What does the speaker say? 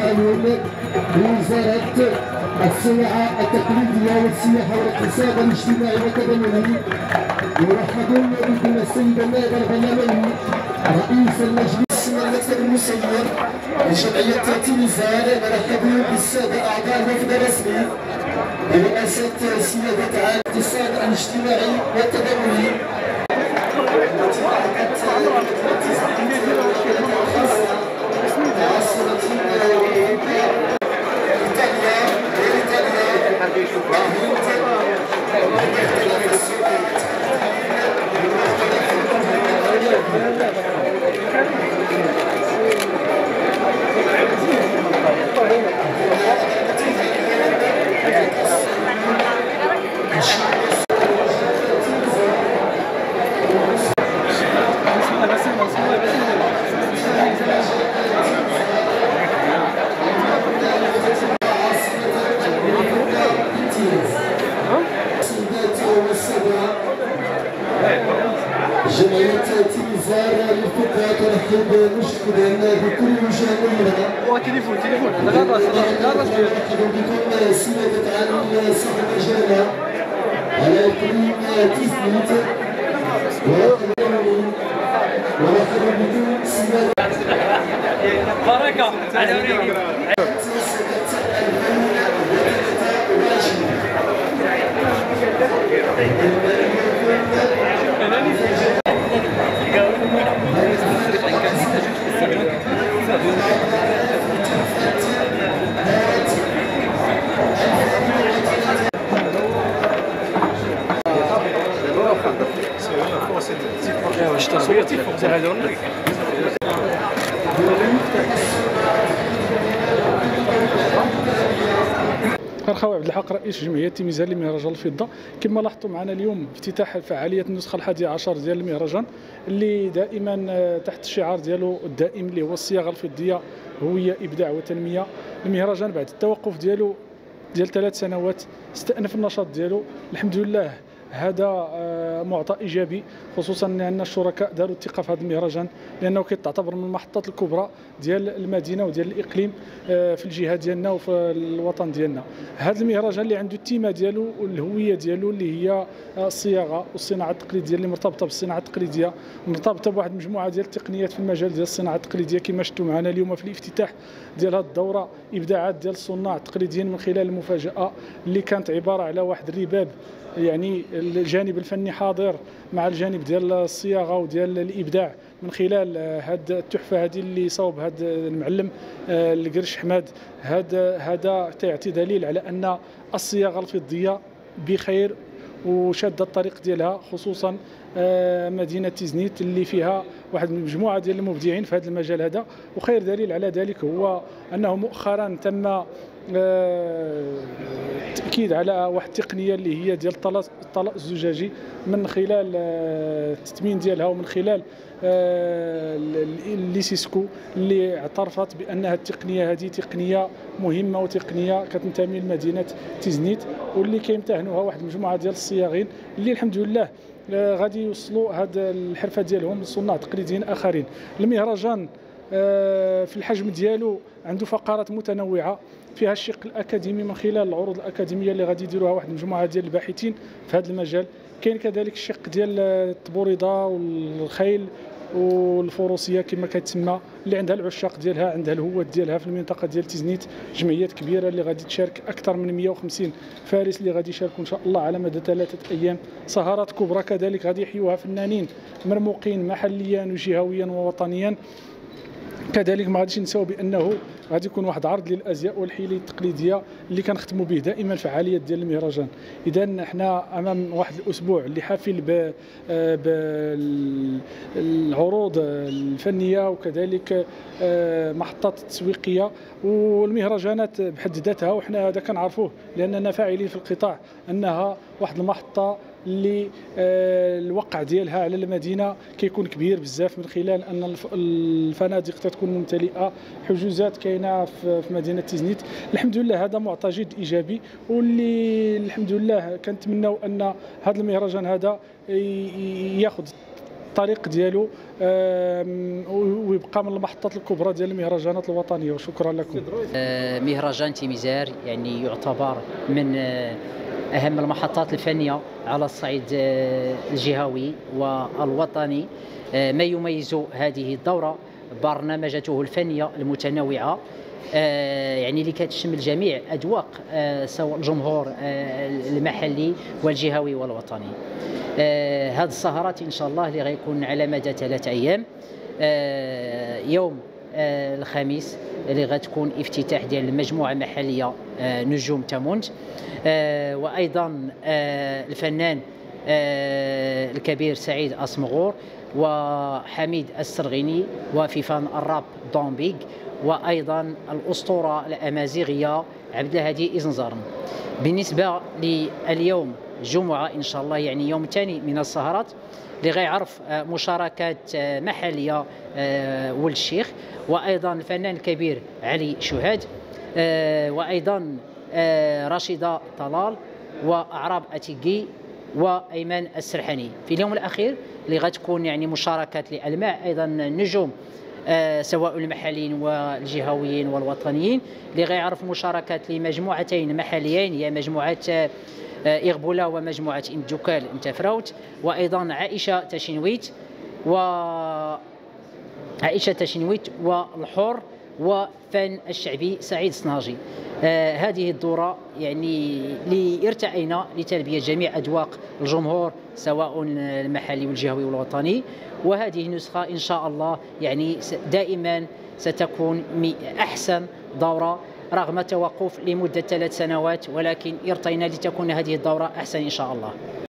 التعاون بوزارة السياحة التقليدية والسياحة والاقتصاد الاجتماعي والتضامني. يرحبون بكم السيد النائب البرلماني رئيس المجلس المكتب المسير لجمعية تيميزان. مرحبا بالسادة أعضاء الوفد الرسمي برئاسة سيادة عام الاقتصاد الاجتماعي والتضامني التي أعطت جمعية تيميزان للفقراء ترحب مشكورا بكل مشاهدينا. تليفون انا مرحبا بكم سيادة عالم صاحب الجلالة على إقليم تيزنيت. مرحبا بكم سيادة بركة الخوي عبد الحق رئيس جمعية تيميزان لمهرجان الفضة. كما لاحظتوا معنا اليوم افتتاح فعالية النسخة 11 ديال المهرجان اللي دائما تحت الشعار ديالو الدائم اللي هو الصياغة الفضية هوية إبداع وتنمية. المهرجان بعد التوقف ديالو ديال 3 سنوات استأنف النشاط ديالو الحمد لله. هذا معطى ايجابي، خصوصا ان الشركاء داروا الثقه في هذا المهرجان لانه كيعتبر من المحطات الكبرى ديال المدينه وديال الاقليم في الجهه ديالنا وفي الوطن ديالنا. هذا المهرجان اللي عنده التيمه ديالو والهويه ديالو اللي هي الصياغه والصناعه التقليديه اللي مرتبطه بالصناعه التقليديه، مرتبطه بواحد المجموعه ديال التقنيات في المجال ديال الصناعه التقليديه. كما شفتوا معنا اليوم في الافتتاح ديال هذه الدوره ابداعات ديال الصناع التقليديين من خلال المفاجاه اللي كانت عباره على واحد الرباب، يعني الجانب الفني حاضر مع الجانب ديال الصياغه وديال الابداع من خلال هذه التحفه هذه اللي صوب هذا المعلم القرش حماد. هذا تعطي دليل على ان الصياغه الفضيه بخير وشاده الطريق ديالها، خصوصا مدينه تيزنيت اللي فيها واحد المجموعه ديال المبدعين في هذا المجال هذا. وخير دليل على ذلك هو انه مؤخرا تم التأكيد على واحد التقنيه اللي هي ديال الطلاء الزجاجي من خلال التثمين ديالها ومن خلال ليسيسكو اللي اعترفت بانها التقنيه هذه تقنيه مهمه وتقنيه كتنتمي لمدينه تيزنيت، واللي كيمتهنوها واحد المجموعه ديال الصياغين اللي الحمد لله غادي يوصلوا هذه الحرفه ديالهم لصناع تقليديين اخرين. المهرجان في الحجم ديالو عنده فقرات متنوعه فيها الشق الاكاديمي من خلال العروض الاكاديميه اللي غادي يديروها واحد المجموعه ديال الباحثين في هذا المجال. كاين كذلك الشق ديال التبوريضه والخيل والفروسيه كما كتسمى اللي عندها العشاق ديالها، عندها الهوات ديالها في المنطقه ديال تيزنيت. جمعيات كبيره اللي غادي تشارك، اكثر من 150 فارس اللي غادي يشاركوا ان شاء الله على مدى 3 ايام. سهرات كبرى كذلك غادي يحيوها فنانين مرموقين محليا وجهويا ووطنيا. كذلك ما غاديش نساو بانه غادي يكون واحد عرض للازياء والحيلي التقليديه اللي كنختموا به دائما الفعاليات ديال المهرجان. اذا حنا امام واحد الاسبوع اللي حافل بالعروض الفنيه وكذلك محطات تسويقيه والمهرجانات بحد ذاتها، وحنا هذا كنعرفوه لاننا فاعلين في القطاع انها واحد المحطه اللي الوقع ديالها على المدينه كيكون كبير بزاف من خلال ان الفنادق تكون ممتلئه، حجوزات كاينه في مدينه تيزنيت. الحمد لله هذا معطى جد ايجابي، واللي الحمد لله كنتمناو ان هذا المهرجان هذا ياخذ الطريق ديالو ويبقى من المحطات الكبرى ديال المهرجانات الوطنيه. وشكرا لكم. مهرجان تيميزار يعني يعتبر من أهم المحطات الفنية على الصعيد الجهوي والوطني. ما يميز هذه الدورة برنامجته الفنية المتنوعة يعني اللي كتشمل جميع أذواق سواء الجمهور المحلي والجهوي والوطني. هذه السهرات إن شاء الله اللي غيكون على مدى 3 أيام. يوم الخميس اللي غتكون افتتاح ديال المجموعة المحلية نجوم تامونت، وأيضا الفنان الكبير سعيد أسمغور وحميد السرغيني وفيفان الراب دونبيغ، وأيضا الأسطورة الأمازيغية عبد الهادي إزنزارن. بالنسبة لليوم جمعة إن شاء الله يعني يوم ثاني من السهرات اللي غيعرف مشاركات محلية ولد الشيخ، وأيضا الفنان الكبير علي شهاد، وأيضا رشيدة طلال وأعراب أتيكي وأيمن السرحاني. في اليوم الأخير اللي غتكون يعني مشاركات لألماع أيضا النجوم سواء المحليين والجهويين والوطنيين اللي غيعرف مشاركات لمجموعتين محليين هي مجموعة إغبولا ومجموعة إندوكال انتفراوت، وأيضا عائشة تشينويت والحور وفن الشعبي سعيد صناجي. هذه الدورة يعني ارتأينا لتلبية جميع أذواق الجمهور سواء المحلي والجهوي والوطني، وهذه النسخة إن شاء الله يعني دائما ستكون أحسن دورة رغم توقف لمدة 3 سنوات، ولكن ارتئينا لتكون هذه الدورة أحسن إن شاء الله.